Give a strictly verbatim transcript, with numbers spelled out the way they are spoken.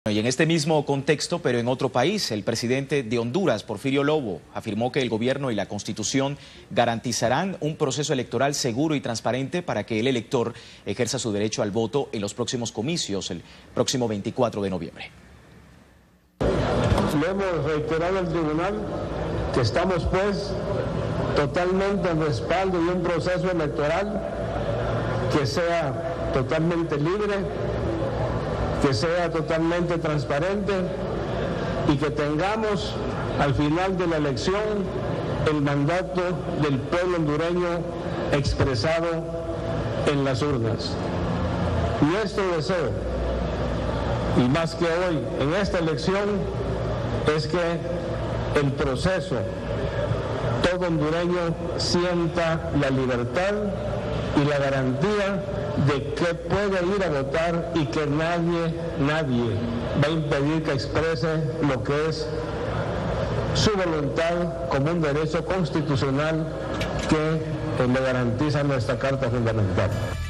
Y en este mismo contexto, pero en otro país, el presidente de Honduras, Porfirio Lobo, afirmó que el gobierno y la Constitución garantizarán un proceso electoral seguro y transparente para que el elector ejerza su derecho al voto en los próximos comicios, el próximo veinticuatro de noviembre. Le hemos reiterado al tribunal que estamos pues totalmente en respaldo de un proceso electoral que sea totalmente libre, que sea totalmente transparente y que tengamos al final de la elección el mandato del pueblo hondureño expresado en las urnas. Nuestro deseo, y más que hoy en esta elección, es que el proceso todo hondureño sienta la libertad y la garantía de que puede ir a votar y que nadie, nadie va a impedir que exprese lo que es su voluntad como un derecho constitucional que le garantiza nuestra Carta Fundamental.